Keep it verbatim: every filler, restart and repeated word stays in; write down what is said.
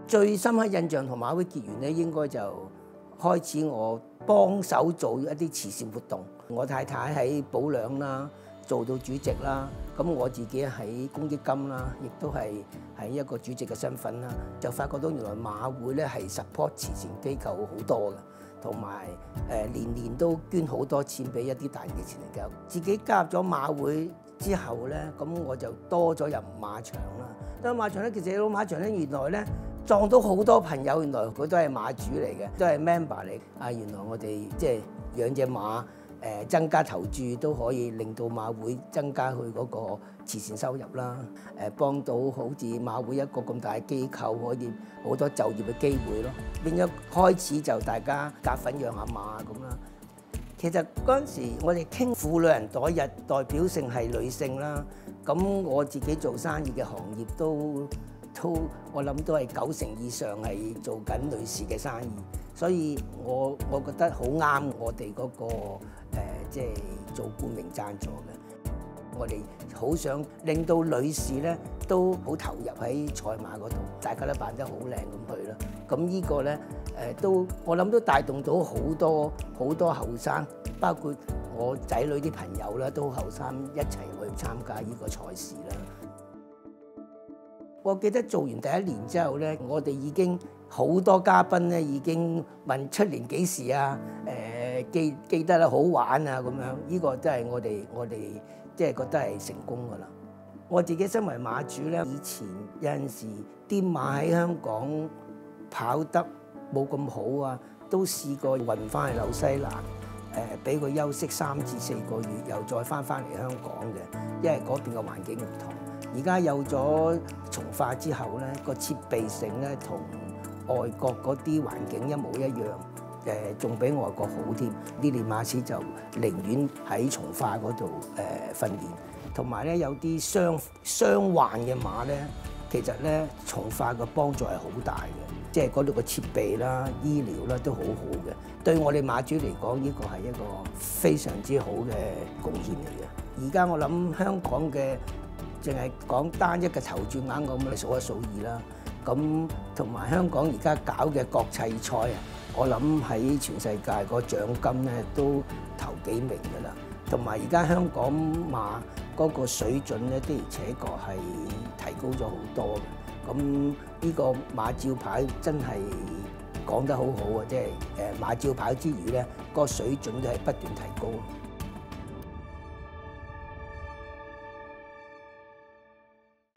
最深刻印象同馬會結緣咧，應該就開始我幫手做一啲慈善活動。我太太喺保良啦，做到主席啦，咁我自己喺公益金啦，亦都係喺一個主席嘅身份啦，就發覺到原來馬會咧係 support 慈善機構好多嘅，同埋誒年年都捐好多錢俾一啲大型嘅慈善機構。自己加入咗馬會之後咧，咁我就多咗入馬場啦。入馬場咧，其實入馬場咧，原來咧撞到好多朋友，原來佢都係馬主嚟嘅，都係 member 嚟。啊，原來我哋即係養隻馬。誒增加投注都可以令到馬會增加佢嗰個慈善收入啦，誒幫到好似馬會一個咁大嘅機構，可以好多就業嘅機會咯。變咗開始就大家夾份養下馬咁啦。其實嗰陣時我哋傾婦女人袋日，代表性係女性啦。咁我自己做生意嘅行業都都我諗都係九成以上係做緊女士嘅生意。所以我我覺得好啱我哋嗰個誒，即係做冠名贊助嘅。我哋好想令到女士咧都好投入喺賽馬嗰度，大家都扮得好靚咁去啦。咁呢個咧誒都我諗都帶動到好多好多後生，包括我仔女啲朋友啦，都後生一齊去參加呢個賽事啦。我記得做完第一年之後咧，我哋已經好多嘉賓咧已經問出年幾時啊？誒、呃、記記得啦，好玩啊咁樣，呢、這個都係我哋我哋即係覺得係成功噶啦。我自己身為馬主咧，以前有陣時啲馬喺香港跑得冇咁好啊，都試過運翻去紐西蘭，誒俾佢休息三至四個月，又再翻翻嚟香港嘅，因為嗰邊嘅環境唔同。而家有咗從化之後咧，個設備性咧同外國嗰啲環境一模一樣，誒仲比外國好添。呢練馬師就寧願喺從化嗰度誒訓練，同埋咧有啲傷傷患嘅馬咧，其實咧從化嘅幫助係好大嘅，即係嗰度嘅設備啦、醫療啦都好好嘅。對我哋馬主嚟講，呢個係一個非常之好嘅貢獻嚟嘅。而家我諗香港嘅淨係講單一嘅投注額，我咪數一數二啦。咁同埋香港而家搞嘅國際賽啊，我諗喺全世界個獎金咧都頭幾名㗎啦。同埋而家香港馬嗰個水準咧，的而且確係提高咗好多嘅。咁呢個馬照牌真係講得好好啊！即係誒馬照牌之餘咧，個水準都係不斷提高。